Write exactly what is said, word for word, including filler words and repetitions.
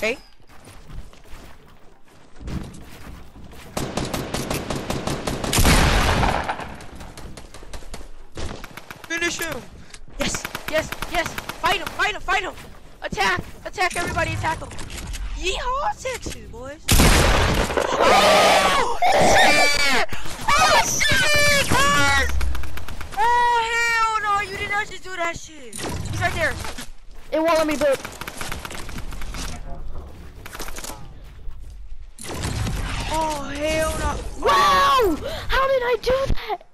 Okay. Finish him! Yes, yes, yes! Fight him, fight him, fight him! Attack! Attack everybody, attack him! Yeehaw, sexy boys! Oh, shit! Oh, shit, cuz! Oh, hell no, you did not just do that shit. He's right there. It won't let me boot. Oh, hell no. Wow! How did I do that?